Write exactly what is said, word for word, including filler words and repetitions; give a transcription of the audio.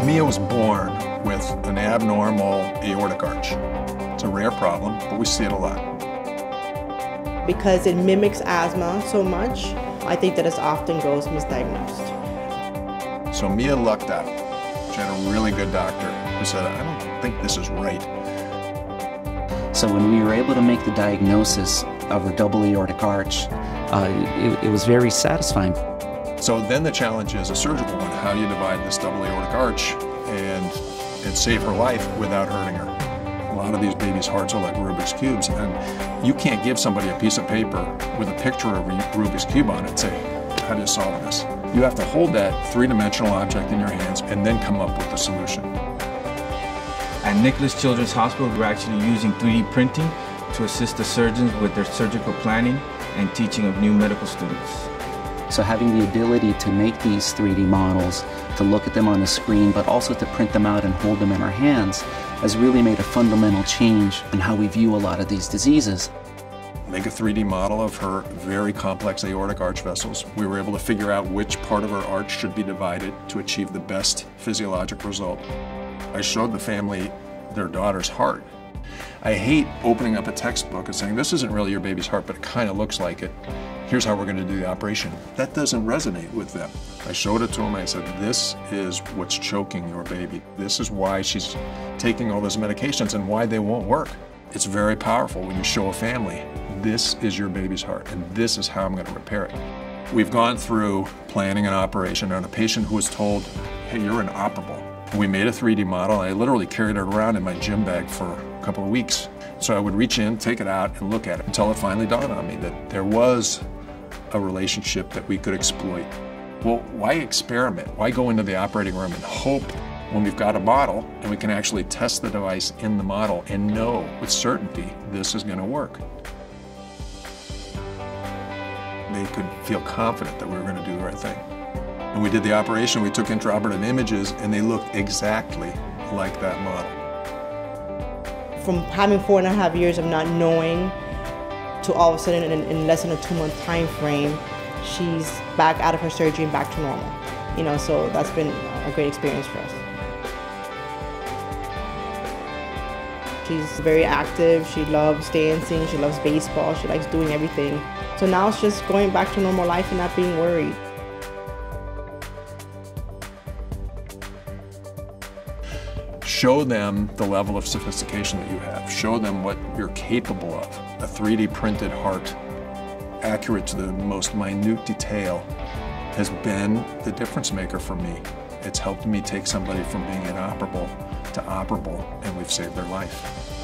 Mia was born with an abnormal aortic arch. It's a rare problem, but we see it a lot. Because it mimics asthma so much, I think that it often goes misdiagnosed. So Mia lucked out. She had a really good doctor who said, I don't think this is right. So when we were able to make the diagnosis of her double aortic arch, uh, it, it was very satisfying. So then the challenge is a surgical one. How do you divide this double aortic arch and, and save her life without hurting her? A lot of these babies' hearts are like Rubik's Cubes, and you can't give somebody a piece of paper with a picture of a Rubik's Cube on it and say, how do you solve this? You have to hold that three-dimensional object in your hands and then come up with the solution. At Nicklaus Children's Hospital, we're actually using three D printing to assist the surgeons with their surgical planning and teaching of new medical students. So having the ability to make these three D models, to look at them on a screen, but also to print them out and hold them in our hands, has really made a fundamental change in how we view a lot of these diseases. Make a three D model of her very complex aortic arch vessels. We were able to figure out which part of her arch should be divided to achieve the best physiologic result. I showed the family their daughter's heart. I hate opening up a textbook and saying, this isn't really your baby's heart, but it kind of looks like it. Here's how we're going to do the operation. That doesn't resonate with them. I showed it to them. I said, this is what's choking your baby. This is why she's taking all those medications and why they won't work. It's very powerful when you show a family, this is your baby's heart, and this is how I'm going to repair it. We've gone through planning an operation on a patient who was told, hey, you're inoperable. We made a three D model. I literally carried it around in my gym bag for a couple of weeks. So I would reach in, take it out, and look at it until it finally dawned on me that there was a relationship that we could exploit. Well, why experiment? Why go into the operating room and hope when we've got a model and we can actually test the device in the model and know with certainty this is going to work? They could feel confident that we were going to do the right thing. When we did the operation, we took intraoperative images and they looked exactly like that model. From having four and a half years of not knowing to all of a sudden in, in less than a two month time frame, she's back out of her surgery and back to normal. You know, so that's been a great experience for us. She's very active, she loves dancing, she loves baseball, she likes doing everything. So now it's just going back to normal life and not being worried. Show them the level of sophistication that you have. Show them what you're capable of. A three D printed heart, accurate to the most minute detail, has been the difference maker for me. It's helped me take somebody from being inoperable to operable, and we've saved their life.